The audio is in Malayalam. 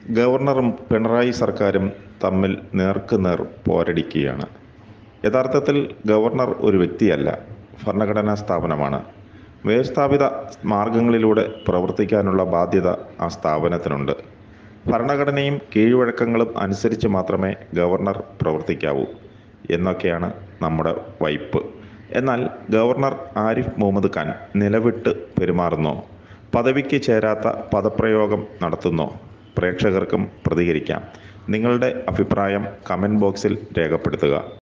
ഗവർണറും പിണറായി സർക്കാരും തമ്മിൽ നേർക്കുനേർ പോരടിക്കുകയാണ്. യഥാർത്ഥത്തിൽ ഗവർണർ ഒരു വ്യക്തിയല്ല, ഭരണഘടനാ സ്ഥാപനമാണ്. വ്യവസ്ഥാപിത മാർഗങ്ങളിലൂടെ പ്രവർത്തിക്കാനുള്ള ബാധ്യത ആ സ്ഥാപനത്തിനുണ്ട്. ഭരണഘടനയും കീഴ്വഴക്കങ്ങളും അനുസരിച്ച് മാത്രമേ ഗവർണർ പ്രവർത്തിക്കാവൂ എന്നൊക്കെയാണ് നമ്മുടെ വയ്പ്. എന്നാൽ ഗവർണർ ആരിഫ് മുഹമ്മദ് ഖാൻ നിലവിട്ട് പെരുമാറുന്നോ, പദവിക്ക് ചേരാത്ത പദപ്രയോഗം നടത്തുന്നോ? പ്രേക്ഷകർക്കും പ്രതികരിക്കാം. നിങ്ങളുടെ അഭിപ്രായം കമൻറ്റ് ബോക്സിൽ രേഖപ്പെടുത്തുക.